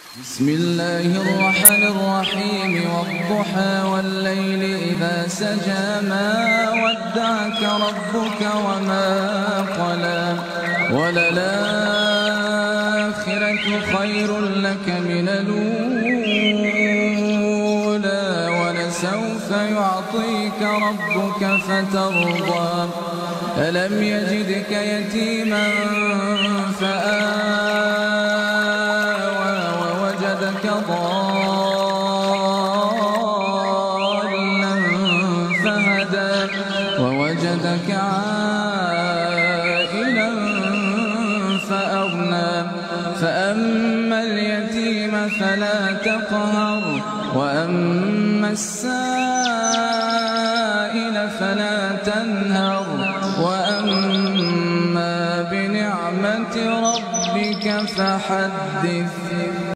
بسم الله الرحمن الرحيم والضحى والليل إذا سجى ما ودعك ربك وما قلى وللآخرة خير لك من الأولى ولسوف يعطيك ربك فترضى ألم يجدك يتيما فآوى ووجدك ضالا فهدى ووجدك عائلا فأغنى فأما اليتيم فلا تقهر وأما السائل فلا تنهر وأما بنعمة ربك فحدث.